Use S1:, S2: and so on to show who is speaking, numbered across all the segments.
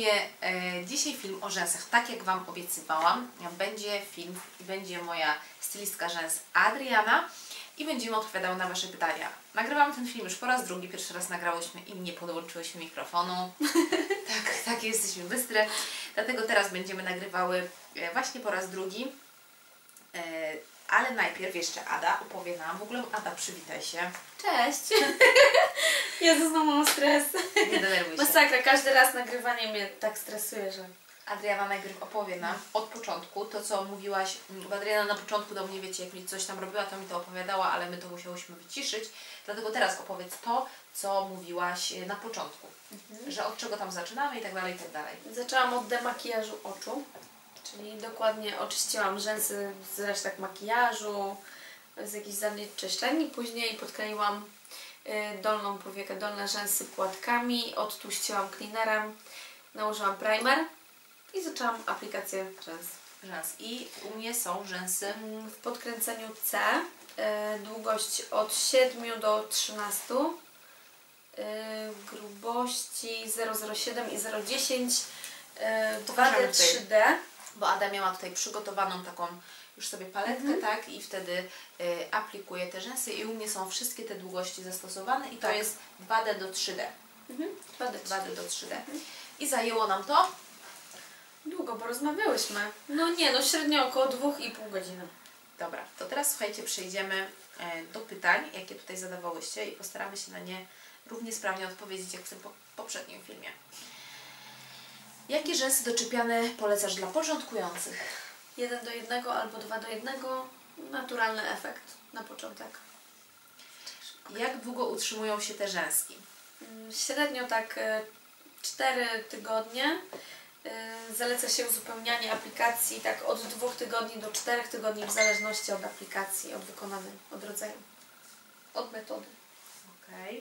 S1: mnie dzisiaj film o rzęsach. Tak jak Wam obiecywałam, będzie film i będzie moja stylistka rzęs Adriana i będziemy odpowiadały na Wasze pytania. Nagrywam ten film już po raz drugi, pierwszy raz nagrałyśmy i nie podłączyłyśmy mikrofonu. Tak, jesteśmy bystre. Dlatego teraz będziemy nagrywały właśnie po raz drugi. Ale najpierw jeszcze Ada opowie nam. W ogóle Ada, przywitaj się.
S2: Cześć! Jezus, no mam stres.
S1: Nie denerwuj się.
S2: Masakra, każdy raz nagrywanie mnie tak stresuje, że...
S1: Adriana najpierw opowie nam od początku to, co mówiłaś, bo Adriana na początku do mnie, wiecie, jak mi coś tam robiła, to mi to opowiadała, ale my to musiałyśmy wyciszyć. Dlatego teraz opowiedz to, co mówiłaś na początku. Że od czego tam zaczynamy i tak dalej, i tak dalej.
S2: Zaczęłam od demakijażu oczu, czyli dokładnie oczyściłam rzęsy z resztek makijażu, z jakichś zanieczyszczeń i później podkleiłam dolną powiekę, dolne rzęsy płatkami, odtłuściłam cleanerem, nałożyłam primer i zaczęłam aplikację rzęs.
S1: I u mnie są rzęsy
S2: W podkręceniu C, długość od 7 do 13, grubości 0,07 i 0,10, 2D, 3D.
S1: Bo Ada miała tutaj przygotowaną taką już sobie paletkę, tak? I wtedy aplikuję te rzęsy i u mnie są wszystkie te długości zastosowane i to jest 2D do 3D. 2D do 3D. I zajęło nam to?
S2: Długo, bo rozmawiałyśmy. No średnio około 2,5 godziny.
S1: Dobra, to teraz słuchajcie, przejdziemy do pytań, jakie tutaj zadawałyście i postaramy się na nie równie sprawnie odpowiedzieć, jak w tym poprzednim filmie. Jakie rzęsy doczepiane polecasz dla początkujących?
S2: 1:1 albo 2:1, naturalny efekt na początek.
S1: Jak długo utrzymują się te rzęski?
S2: Średnio tak 4 tygodnie. Zaleca się uzupełnianie aplikacji tak od 2 tygodni do 4 tygodni w zależności od aplikacji, od wykonanej, od rodzaju, od metody.
S1: Okej.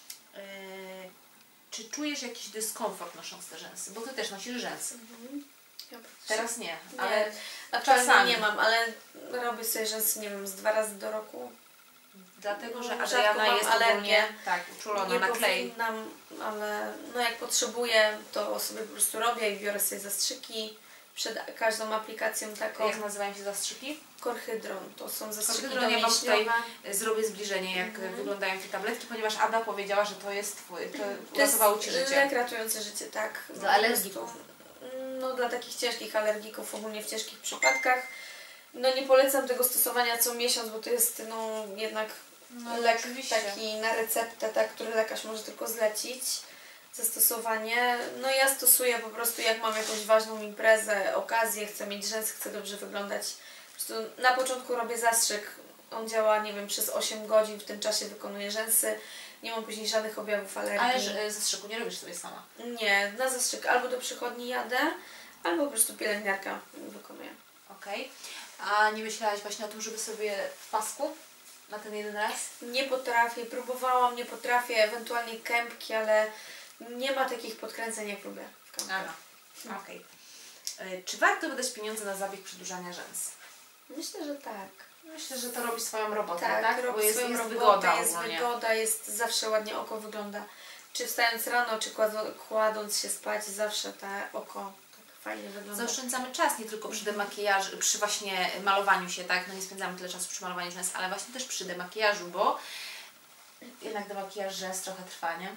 S1: Czy czujesz jakiś dyskomfort nosząc te rzęsy? Bo Ty też nosisz rzęsy. Teraz nie, ale
S2: czasami nie mam, ale robię sobie rzęsy, nie wiem, z 2 razy do roku.
S1: Dlatego, że Adriana jest ogólnie uczulona na klej.
S2: Powinnam, ale jak potrzebuję, to sobie po prostu robię i biorę sobie zastrzyki przed każdą aplikacją taką.
S1: Jak nazywają się zastrzyki?
S2: Korhydron. To są zastrzyki
S1: Korhydron, ja Wam tutaj zrobię zbliżenie, jak wyglądają te tabletki, ponieważ Ada powiedziała, że to jest to uratowało Ci życie.
S2: Lek ratujący życie, tak.
S1: Dla alergików.
S2: Dla takich ciężkich alergików, ogólnie w ciężkich przypadkach. Nie polecam tego stosowania co miesiąc, bo to jest jednak lek taki na receptę, tak, który lekarz może tylko zlecić. Zastosowanie. Ja stosuję po prostu, jak mam jakąś ważną imprezę, okazję, chcę mieć rzęsy, chcę dobrze wyglądać. Po prostu na początku robię zastrzyk. On działa, nie wiem, przez 8 godzin, w tym czasie wykonuję rzęsy. Nie mam później żadnych objawów alergii.
S1: Ale zastrzyku nie robisz sobie sama?
S2: Nie, na zastrzyk albo do przychodni jadę, albo po prostu pielęgniarka wykonuje.
S1: Okej. A nie myślałaś właśnie o tym, żeby sobie w pasku na ten jeden raz?
S2: Nie potrafię, próbowałam, nie potrafię, ewentualnie kępki, ale nie ma takich podkręceń, jak lubię w kępkach.
S1: Okej. Czy warto wydać pieniądze na zabieg przedłużania rzęs?
S2: Myślę, że tak.
S1: Myślę, że to robi swoją robotę,
S2: tak?
S1: Bo jest
S2: robotę,
S1: wygoda
S2: jest
S1: ogólnie.
S2: wygoda, jest zawsze ładnie oko wygląda. Czy wstając rano, czy kładąc się spać, zawsze to oko tak fajnie wygląda.
S1: Zaoszczędzamy czas nie tylko przy demakijażu, przy właśnie malowaniu się, tak? Nie spędzamy tyle czasu przy malowaniu rzęs, ale właśnie też przy demakijażu, bo jednak demakijaż rzęs trochę trwa, nie?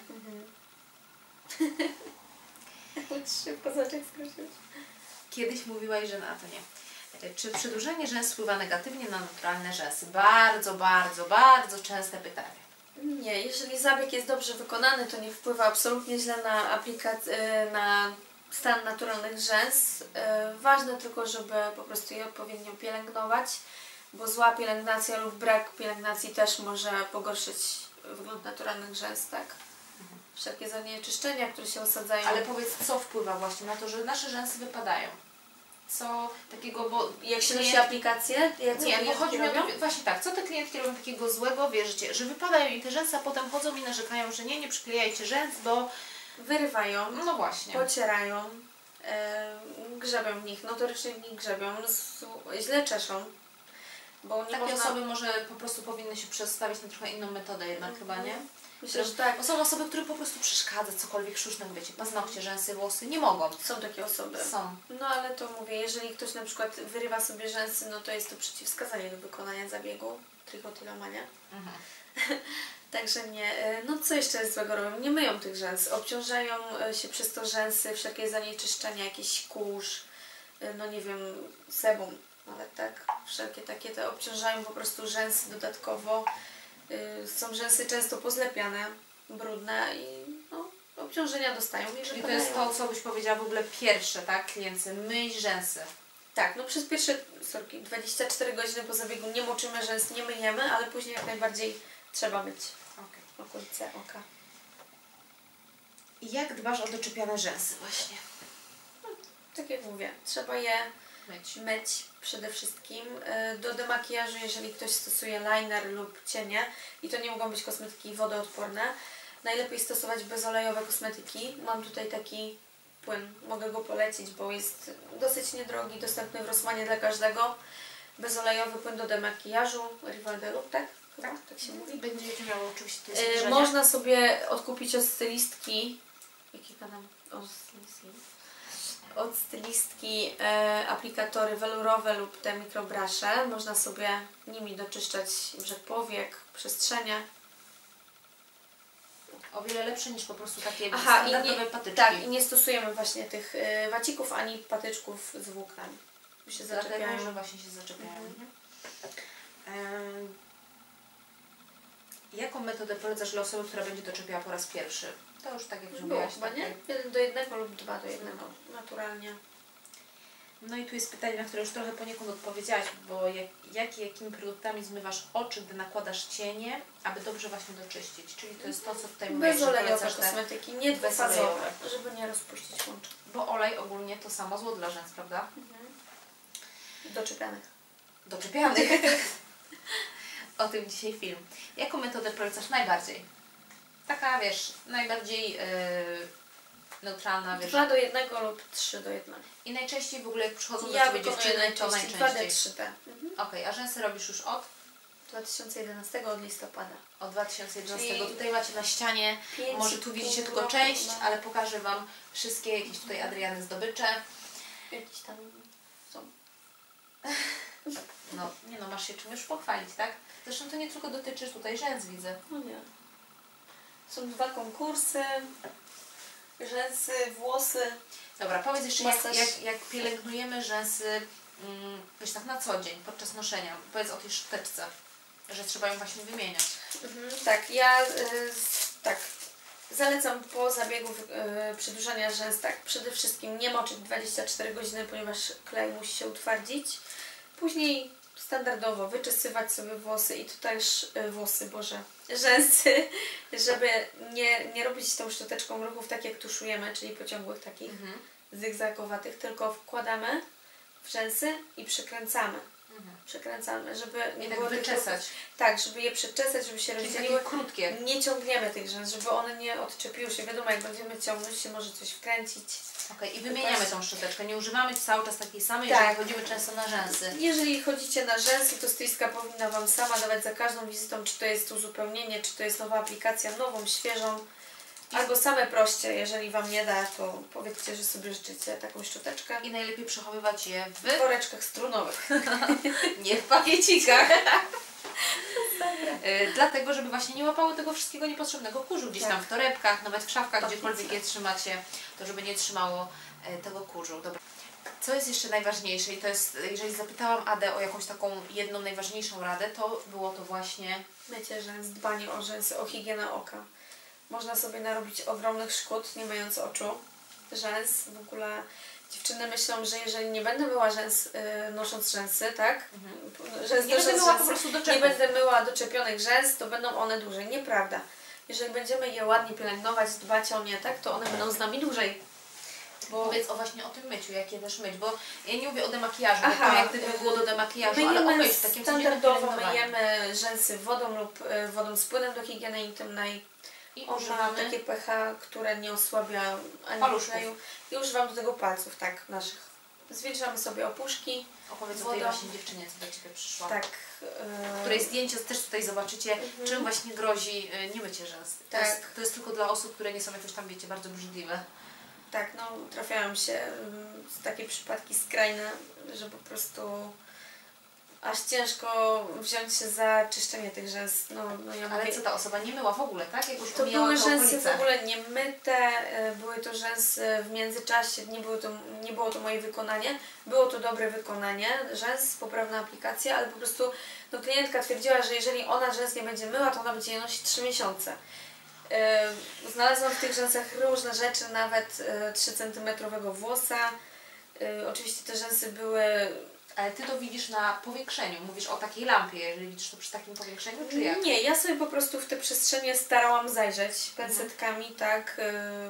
S2: Szybko zacząć skrócić.
S1: Kiedyś mówiłaś, że na to nie. Czy przedłużenie rzęs wpływa negatywnie na naturalne rzęsy? Bardzo, bardzo, bardzo częste pytanie.
S2: Nie, jeżeli zabieg jest dobrze wykonany, to nie wpływa absolutnie źle na na stan naturalnych rzęs. Ważne tylko, żeby po prostu je odpowiednio pielęgnować, bo zła pielęgnacja lub brak pielęgnacji też może pogorszyć wygląd naturalnych rzęs, tak? Wszelkie zanieczyszczenia, które się osadzają.
S1: Ale powiedz, co wpływa właśnie na to, że nasze rzęsy wypadają? Co takiego, bo
S2: jak się nosi aplikację?
S1: Nie, bo chodzi mi o to, właśnie tak, co te klientki robią takiego złego, wierzycie, że wypadają im te rzęsy, a potem chodzą i narzekają, że nie przyklejajcie rzęs, bo
S2: wyrywają,
S1: no właśnie,
S2: pocierają, grzebią w nich, notorycznie w nich grzebią, źle czeszą. Bo
S1: takie osoby może po prostu powinny się przestawić na trochę inną metodę jednak chyba, nie?
S2: Myślę, że tak.
S1: Bo są osoby, które po prostu przeszkadza cokolwiek sztucznego, wiecie, paznokcie, rzęsy, włosy, nie mogą.
S2: Są takie osoby.
S1: Są.
S2: No ale to mówię, jeżeli ktoś na przykład wyrywa sobie rzęsy, no to jest to przeciwwskazanie do wykonania zabiegu trichotillomania. Także nie. No co jeszcze jest złego robią? Nie myją tych rzęs. Obciążają się przez to rzęsy, wszelkie zanieczyszczenia, jakiś kurz, no nie wiem, sebum nawet, tak? Wszelkie takie te obciążają po prostu rzęsy dodatkowo. Są rzęsy często pozlepiane, brudne i no, obciążenia dostają.
S1: Czyli to jest to, co byś powiedziała w ogóle pierwsze, tak? Klientce, myj rzęsy.
S2: Tak, no przez pierwsze 24 godziny po zabiegu nie moczymy rzęs, nie myjemy, ale później jak najbardziej trzeba myć okolice oka.
S1: I jak dbasz o doczepiane rzęsy właśnie?
S2: No, tak jak mówię, trzeba je myć przede wszystkim. Do demakijażu, jeżeli ktoś stosuje liner lub cienie, i to nie mogą być kosmetyki wodoodporne, najlepiej stosować bezolejowe kosmetyki. Mam tutaj taki płyn, mogę go polecić, bo jest dosyć niedrogi, dostępny w Rossmanie dla każdego. Bezolejowy płyn do demakijażu, Rival de Look, tak? Tak się mówi.
S1: Będziecie miało oczywiście
S2: można sobie odkupić od stylistki, jaki gadam? Od stylistki aplikatory welurowe lub te mikrobrasze. Można sobie nimi doczyszczać brzeg powiek, przestrzenie.
S1: O wiele lepsze niż po prostu takie
S2: standardowe
S1: patyczki.
S2: Tak, i nie stosujemy właśnie tych wacików ani patyczków z włóknami. Się zaczepiają.
S1: Że właśnie się zaczepiają. Jaką metodę polecasz dla osoby, która będzie doczepiała po raz pierwszy? To już tak jak mówiłaś.
S2: Chyba nie? 1:1 lub 2:1, naturalnie.
S1: No i tu jest pytanie, na które już trochę poniekąd odpowiedziałaś, bo jakimi produktami zmywasz oczy, gdy nakładasz cienie, aby dobrze właśnie doczyścić? Czyli to jest to, co tutaj mówisz,
S2: bezolejowe kosmetyki, nie dwufazowe, żeby nie rozpuścić łącz.
S1: Bo olej ogólnie to samo zło dla rzęs, prawda?
S2: Doczepianych.
S1: Doczepianych. O tym dzisiaj film. Jaką metodę polecasz najbardziej? Taka, wiesz, najbardziej neutralna, wiesz.
S2: 2:1 lub 3:1.
S1: I najczęściej w ogóle jak przychodzą do Ciebie dziewczyny, to najczęściej.
S2: 2D3D.
S1: Okej, a rzęsy robisz już od?
S2: 2011, od listopada.
S1: Od 2011. Czyli tutaj macie na ścianie, może tu widzicie tylko
S2: roku
S1: część, ale pokażę Wam wszystkie jakieś tutaj Adriany zdobycze.
S2: Jakieś tam są.
S1: No, nie no, masz się czym już pochwalić, tak? Zresztą to nie tylko dotyczy tutaj rzęs, widzę.
S2: No nie. Są 2 konkursy, rzęsy, włosy.
S1: Dobra, powiedz jeszcze, jak pielęgnujemy rzęsy, wiesz, tak na co dzień, podczas noszenia. Powiedz o tej szczoteczce, że trzeba ją właśnie wymieniać.
S2: Tak, ja tak zalecam po zabiegu przedłużania rzęs, tak, przede wszystkim nie moczyć 24 godziny, ponieważ klej musi się utwardzić. Później standardowo wyczesywać sobie włosy i tutaj już rzęsy, żeby nie robić tą szczoteczką ruchów tak jak tuszujemy, czyli pociągłych takich zygzakowatych, tylko wkładamy w rzęsy i przekręcamy. Przekręcamy, żeby nie było
S1: wyczesać.
S2: Tak, żeby je przeczesać, żeby się rozdzieliły.
S1: Krótkie.
S2: Nie ciągniemy tych rzęs, żeby one nie odczepiły się. Wiadomo, jak będziemy ciągnąć, się może coś wkręcić.
S1: Okej, i wymieniamy tą szczoteczkę. Nie używamy cały czas takiej samej, jeżeli chodzimy często na rzęsy.
S2: Jeżeli chodzicie na rzęsy, to stylistka powinna Wam sama dawać za każdą wizytą, czy to jest uzupełnienie, czy to jest nowa aplikacja, nową, świeżą. Albo same proście, jeżeli Wam nie da, to powiedzcie, że sobie życzycie taką szczoteczkę.
S1: I najlepiej przechowywać je w
S2: woreczkach strunowych.
S1: Nie w pakiecikach. Dlatego, żeby właśnie nie łapały tego wszystkiego niepotrzebnego kurzu gdzieś tam w torebkach, nawet w szafkach, gdziekolwiek je trzymacie, to żeby nie trzymało tego kurzu. Dobra. Co jest jeszcze najważniejsze i to jest, jeżeli zapytałam Adę o jakąś taką jedną najważniejszą radę, to było to właśnie
S2: mycie rzęs, dbanie o rzęsy, o higienę oka. Można sobie narobić ogromnych szkód, nie myjąc oczu, rzęs. W ogóle dziewczyny myślą, że jeżeli nie będę myła rzęs, nosząc rzęsy, tak? Nie będę myła doczepionych rzęs, to będą one dłużej. Nieprawda. Jeżeli będziemy je ładnie pielęgnować, dbać o nie, tak, to one będą z nami dłużej.
S1: Powiedz właśnie o tym myciu, jak je też myć, bo ja nie mówię o demakijażu, bo to jak Gdyby było do demakijażu, ale o myć, takim
S2: standardowo myjemy rzęsy wodą lub wodą z płynem do higieny intymnej. I używamy takie pH, które nie osłabia ani kleju. I używam do tego palców, tak, naszych. Zwilżamy sobie opuszki.
S1: Opowiedz o tej właśnie dziewczynie, co do Ciebie przyszła.
S2: Tak.
S1: Której zdjęcie też tutaj zobaczycie, czym właśnie grozi niemycie rzęs.
S2: Tak.
S1: To jest tylko dla osób, które nie są jakoś tam, wiecie, bardzo brzydliwe.
S2: Tak, no trafiają się takie przypadki skrajne, że po prostu aż ciężko wziąć się za czyszczenie tych rzęs.
S1: Ale co ta osoba nie myła w ogóle, tak? Jakoś
S2: to były rzęsy w
S1: okolice.
S2: ogóle nie myte, były to rzęsy w międzyczasie, nie było to moje wykonanie, było to dobre wykonanie rzęs, poprawna aplikacja, ale po prostu klientka twierdziła, że jeżeli ona rzęs nie będzie myła, to ona będzie je nosić 3 miesiące. Znalazłam w tych rzęsach różne rzeczy, nawet 3 cm włosa. Oczywiście te rzęsy były...
S1: Ale Ty to widzisz na powiększeniu, mówisz o takiej lampie, jeżeli widzisz to przy takim powiększeniu, czy jak?
S2: Nie, ja sobie po prostu w te przestrzenie starałam zajrzeć pensetkami, tak,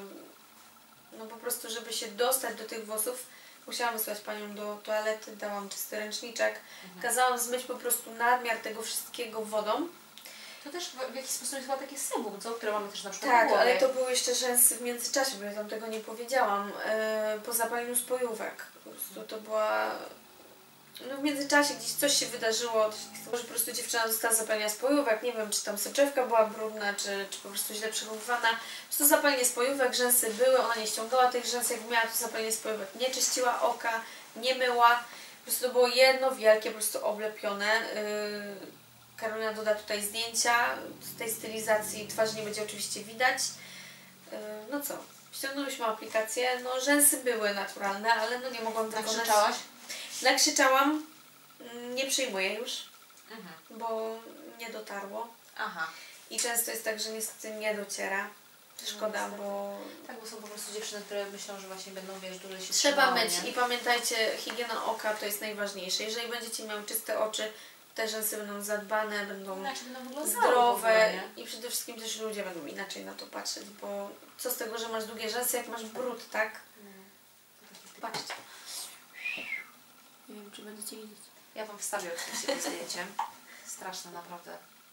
S2: no po prostu, żeby się dostać do tych włosów, musiałam wysłać panią do toalety, dałam czysty ręczniczek, kazałam zmyć po prostu nadmiar tego wszystkiego wodą.
S1: To też w jakiś sposób jest chyba takie sebum, co? Które mamy też na przykład
S2: Tak,
S1: w głowie.
S2: ale to były jeszcze rzęsy w międzyczasie, bo ja tam tego nie powiedziałam, po zapaleniu spojówek. Po prostu to była... No w międzyczasie gdzieś coś się wydarzyło, że po prostu dziewczyna została zapalenia spojówek, nie wiem, czy tam soczewka była brudna, czy po prostu źle przechowywana. Po prostu zapalenie spojówek, rzęsy były, ona nie ściągała tych rzęs, jak miała to zapalenie spojówek, nie czyściła oka, nie myła. Po prostu to było jedno wielkie, po prostu oblepione. Karolina doda tutaj zdjęcia z tej stylizacji, twarz nie będzie oczywiście widać. No co, ściągnęłyśmy aplikację, no rzęsy były naturalne, ale no nie mogłam wykonać...
S1: Nakrzyczałaś?
S2: Nakrzyczałam, nie przyjmuję już, bo nie dotarło.
S1: Aha.
S2: I często jest tak, że niestety nie dociera. Szkoda, bo...
S1: Tak, bo są po prostu dziewczyny, które myślą, że właśnie będą, wiesz, dłużej się
S2: Trzeba
S1: trzymały,
S2: myć
S1: nie?
S2: i pamiętajcie, higiena oka to jest najważniejsze. Jeżeli będziecie miały czyste oczy, te rzęsy będą zadbane, będą zdrowe i przede wszystkim też ludzie będą inaczej na to patrzeć, bo co z tego, że masz długie rzęsy, jak masz brud, tak? Patrzcie. Nie wiem, czy będziecie widzieć.
S1: Ja Wam wstawię oczywiście to zdjęcie. Straszne naprawdę.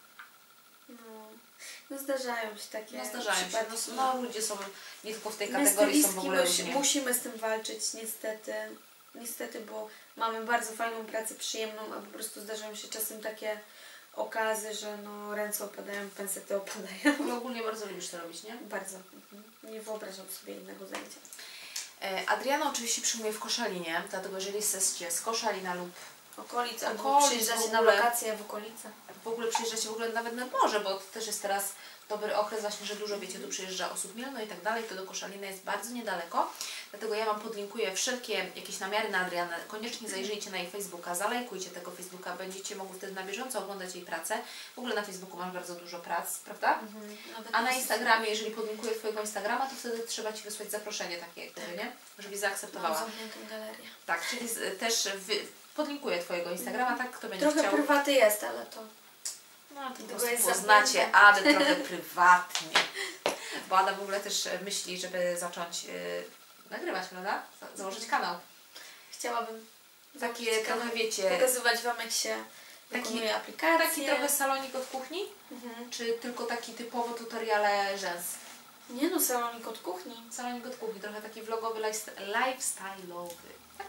S2: No zdarzają się takie
S1: zdarzają się.
S2: przypadki.
S1: No ludzie są nie tylko w tej kategorii, są w ogóle
S2: musimy z tym walczyć, niestety. Niestety, bo mamy bardzo fajną pracę, przyjemną, a po prostu zdarzają się czasem takie okazy, że no ręce opadają, pensety opadają.
S1: No ogólnie bardzo lubisz to robić, nie?
S2: Bardzo. Nie wyobrażam sobie innego zajęcia.
S1: Adriana oczywiście przyjmuje w Koszalinie, dlatego jeżeli jesteście z Koszalina lub
S2: okolic, albo przyjeżdżacie na wakacje w okolice.
S1: W ogóle przyjeżdżacie w ogóle nawet na morze, bo to też jest teraz dobry okres właśnie, że dużo, wiecie, tu przyjeżdża osób Mielno i tak dalej, to do Koszalina jest bardzo niedaleko, dlatego ja Wam podlinkuję wszelkie jakieś namiary na Adrianę, koniecznie zajrzyjcie na jej Facebooka, zalajkujcie tego Facebooka, będziecie mogli wtedy na bieżąco oglądać jej pracę. W ogóle na Facebooku masz bardzo dużo prac, prawda? A na Instagramie, jeżeli podlinkuję Twojego Instagrama, to wtedy trzeba Ci wysłać zaproszenie takie, jak gdyby, nie? Żeby zaakceptowała.
S2: Mam zamkniętą galerię.
S1: Tak, czyli też podlinkuję Twojego Instagrama, tak? Kto będzie
S2: trochę
S1: chciał.
S2: Trochę prywaty jest, ale to...
S1: No, to
S2: tego jest
S1: poznacie Adę trochę prywatnie. Bo Ada w ogóle też myśli, żeby zacząć nagrywać, prawda? Założyć kanał.
S2: Chciałabym.
S1: Takie trochę, wiecie...
S2: Pokazywać Wam, jak się wykonuje aplikację.
S1: Taki trochę salonik od kuchni? Czy tylko taki typowo tutoriale rzęs?
S2: Nie no, salonik od kuchni.
S1: Salonik od kuchni, trochę taki vlogowy, lifestyle'owy. Tak?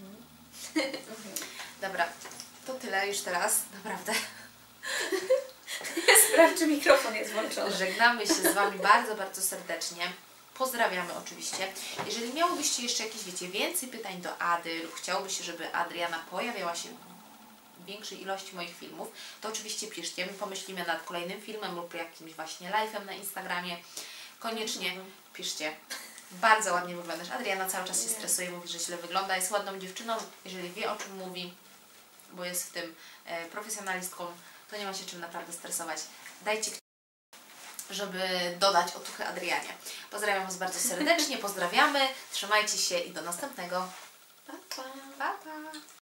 S1: Dobra, to tyle już teraz, naprawdę.
S2: Sprawdź, czy mikrofon jest włączony.
S1: Żegnamy się z Wami bardzo, bardzo serdecznie. Pozdrawiamy oczywiście. Jeżeli miałobyście jeszcze jakieś, wiecie, więcej pytań do Ady lub chciałobyście, żeby Adriana pojawiała się w większej ilości moich filmów, to oczywiście piszcie. My pomyślimy nad kolejnym filmem lub jakimś właśnie live'em na Instagramie. Koniecznie piszcie. Bardzo ładnie wyglądasz. Adriana cały czas się stresuje, mówi, że źle wygląda. Jest ładną dziewczyną, jeżeli wie, o czym mówi, bo jest w tym profesjonalistką, to nie ma się czym naprawdę stresować. Dajcie kciuki, żeby dodać otuchy Adrianie. Pozdrawiam Was bardzo serdecznie, pozdrawiamy, trzymajcie się i do następnego.
S2: Pa, pa.
S1: Pa, pa.